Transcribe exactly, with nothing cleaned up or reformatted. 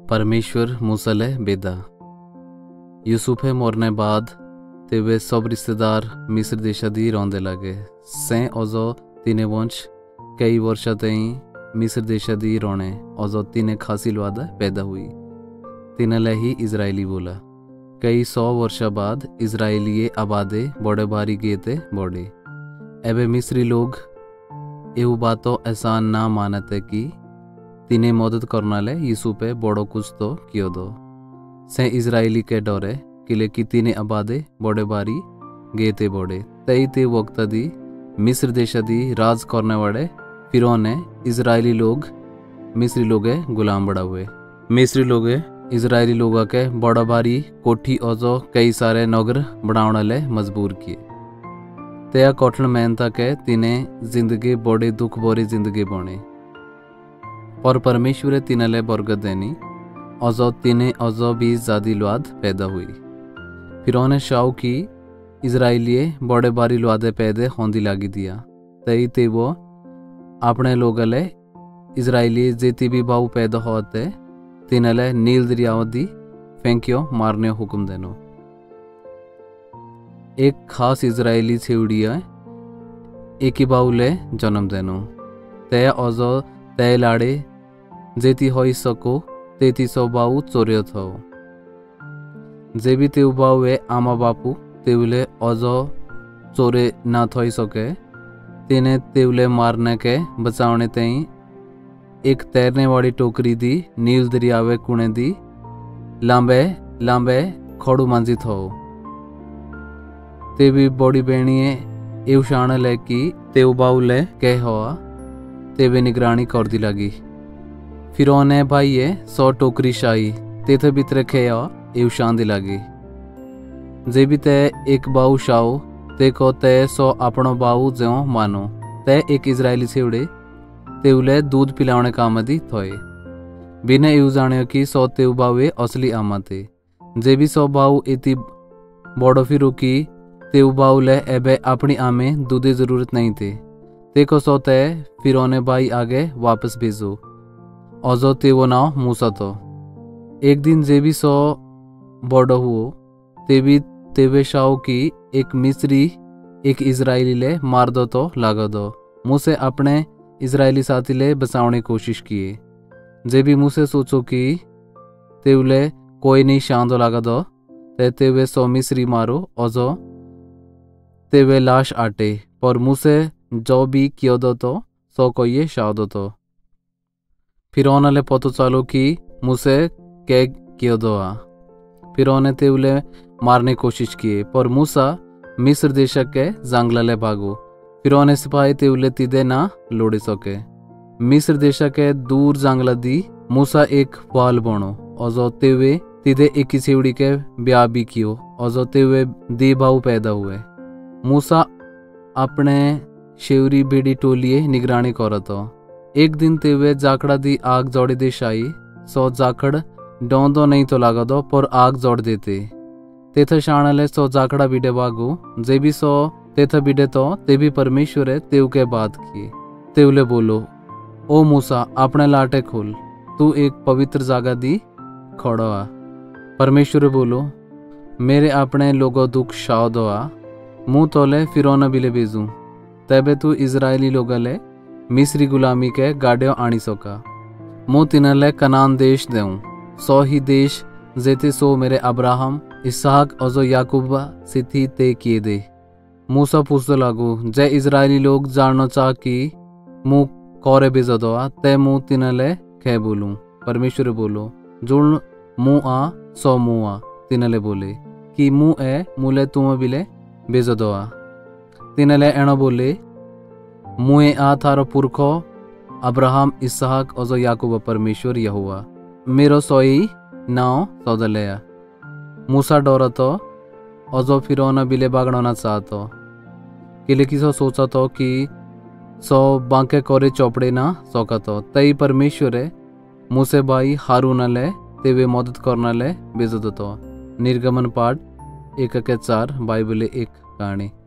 परमेश्वर मूसाले बेदा यूसुफे मरने बाद ते वे सब रिश्तेदार मिस्र देशा दी रोंदे लगे। सें ओजो तीने वंश कई वर्षा तई मिस्र देशा दी रोने ओजो तीने खासी लवादा पैदा हुई। तीनले ही इजराइली बोला। कई सौ वर्षा बाद इजराइलिये आबादे बड़े बारी गेते बड़े। एबे मिस्री लोग एवं बातो एहसान ना मानते कि तीने मदद करनाले यूसुफे बड़ो कुछ तो कियो दो। से इजराइली के डरे किले कि तीने आबादे बड़े बारी गेते बड़े। तई ते वक्त दी मिस्र देशा दी राज करने वाले फिरौन ने इजराइली लोग मिस्री लोगे गुलाम बड़ा हुए। मिस्री लोगे इजराइली लोगों के बड़ा भारी कोठी ओजो कई सारे नगर बनाने ले मजबूर किए। तया कठिन मेहनत के तीने जिंदगी बड़े दुख भरी जिंदगी बने। पर परमेश्वर तीनले बरकत देनी ओजो तीने ओजो भी ज्यादा लुआद पैदा हुई। फिरौन शाऊ की इजराइलिये बड़े बारी लुआदे पैदे होंदी लागी दिया। तई ते वो अपने लोगले इजराइली जेती भी बाऊ पैदा होते तीनले नील दरियावदी फेंकियो मारने हुक्म देनो। एक खास इजराइली छेवड़िया एक ही बाउले जन्म देनो। तय ओजो तय लाड़े जेती होई सको तेती सौ बाऊ चोर्यो थो। जे भी तेव बाऊ आमा बापू तेवले ओजो चोरे ना थोई सके तेने तेवले मारने के बचावने तई एक तैरने वाली टोकरी दी नील दरियावे कुणे दी लांबे लांबे खड़ू मांजी थो। ते भी बड़ी बेणीए एव शाण ले की तेव बाऊ ले कह हुआ तेवे निगरानी कर दी लगी। फिरौन भाई सौ टोकरी शाही तेथे भीतर खेया एव शान दी लगी। जे भी ते एक बाऊ शाओ ते को ते सौ अपनो बाऊ ज्यो मानो। ते एक इजराइली छेवड़े तेवले दूध पिलावने काम दी थोए। बिना एव जाने की सौ तेव बावे असली आमा थे। जे भी सौ बाऊ इति बड़ो फिरू की तेव बाऊ ले एबे अपनी आमे दूधे जरूरत नहीं थे। ते को सौ ते फिरौन भाई आगे वापस भेजो। ओजो ते वो नाव मूसा तो। एक दिन जे भी सौ बड़ो हुओ ते भी तेवे शाओ की एक मिस्री एक इजराइली ले मार दो तो लागा दो। मुझसे अपने इजराइली साथी ले बचावने कोशिश किए। जे भी मुझसे सोचो कि तेवले कोई नहीं शांदो लागा दो ते तेवे सौ मिस्री मारो ओजो तेवे लाश आटे। पर मुझसे जो भी कियो दो तो सो को ये शादो तो। फिरौन ले पतो चालो कि मुझसे कै कियो दो आ। फिरौन तेवले मारने कोशिश किए पर मूसा मिस्र देश के जंगल ले भागो। फिरौन सिपाही तेवले तिदे ना लोड़े सके। मिस्र देश के दूर जंगल दी मूसा एक वाल बनो ओजो तेवे तिदे एक ही छेवड़ी के ब्याह भी कियो ओजो तेवे दी भाऊ पैदा हुए। मूसा अपने शेवरी बेड़ी टोलिए निगरानी करतो। एक दिन तेवे जाकड़ा दी आग जोड़े दे शाई सौ जाकड़ डोंदो नहीं तो लागा दो पर आग जोड़ देते। तेथ शाणले सौ जाकड़ा बिडे बागो। जे भी सौ तेथ बिडे तो ते भी परमेश्वर तेव के बात किए। तेवले बोलो ओ मूसा अपने लाटे खोल तू एक पवित्र जागा दी खड़ो आ। परमेश्वर बोलो मेरे अपने लोगो दुख शाव दो आ मुँह तोले फिरौन बिले भेजू। तबे तू इजराइली लोगले मिस्री गुलामी के गाड़ियों आनी सोका। मु तिनले कनान देश देऊं सो ही देश जेते सो मेरे अब्राहम इसहाक ओजो याकूबा सिथी ते किए दे। मूसा पूछते लागू जय इजराइली लोग जानना चाह कि मु कौरे बेजो दो आ ते मु तिनले खे बोलूं। परमेश्वर बोलो जुड़ मु आ सो मु आ। तिनले बोले कि मु ए मुले तुम बिले बेजो दो आ। तिनले एणो बोले मुए आ थारो पुरखो अब्राहम इसहाक ओजो याकूब परमेश्वर यहोवा मेरो सोई नाव सौदलया। मूसा डोरा तो ओजो फिरौन बिले बागणना चाहतो किले की सो सोचा तो कि सो बांके कोरे चौपड़े ना सोका तो। तई परमेश्वर मूसे भाई हारून ले तेवे मदद करना ले बेजो तो। निर्गमन पाठ एक के चार बाइबल एक कहानी।